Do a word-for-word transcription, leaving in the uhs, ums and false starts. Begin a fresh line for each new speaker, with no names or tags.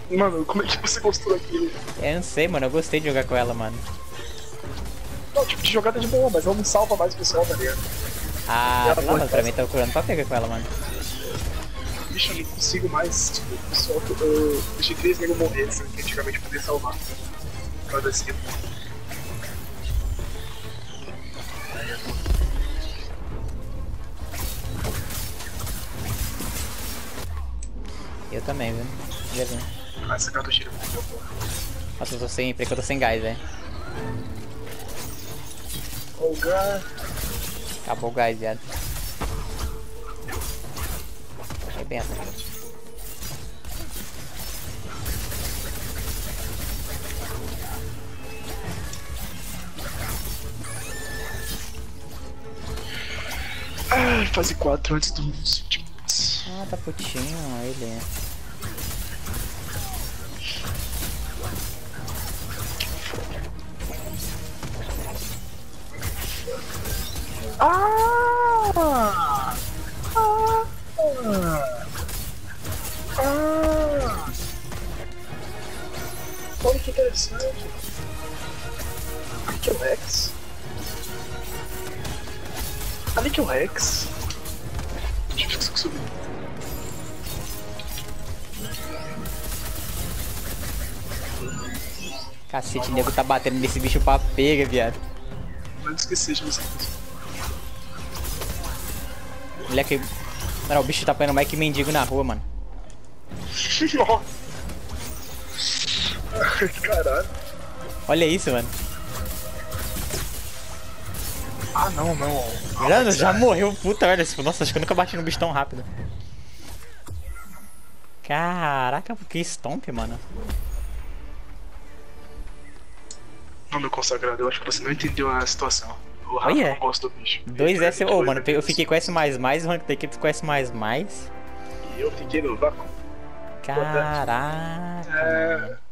Mano, como é que você gostou daquilo?
Eu não sei, mano. Eu gostei de jogar com ela, mano.
Não, tipo, de jogada de boa, mas ela não salva mais o pessoal, tá ligado?
Ah,
Ela
sei lá,
pode
mano. Pra mim
passar.
tá procurando pra pegar com ela, mano.
Bicho, eu não consigo mais, tipo, o pessoal, eu deixei três negros morrer, sabe? Que antigamente eu podia salvar. Por causa desse tipo.
Eu também, viu? Já vi.
Ah, essa cartucheira me deu, porra.
Nossa, eu tô sem. Peraí que eu tô sem gás, velho.
Olgar.
Acabou o gás, viado. Arrebenta.
Ah, fase quatro antes do último.
Ah, tá putinho, ele.
Ah! Ah! Ah! Ah! Olha que interessante. Aqui é o Rex. Ali que é o Rex. Deixa eu subir.
Cacete, o nego tá batendo nesse bicho pra pega, viado.
Não esqueci de você.
Moleque. Mano, o bicho tá apanhando mais que mendigo na rua, mano.
Nossa. Caralho.
Olha isso, mano.
Ah, não, não.
Mano, já morreu, puta merda. Nossa, acho que eu nunca bati no bicho tão rápido. Caraca, que stomp, mano.
Não, meu consagrado, eu acho que você não entendeu a situação. O Rafa
Olha.
não gosta do bicho.
dois S. Ô,
Dois
mano, eu
amigos.
fiquei com S mais mais, o rank da equipe com S mais mais.
E eu fiquei no vácuo.
Caraca,
É...
mano.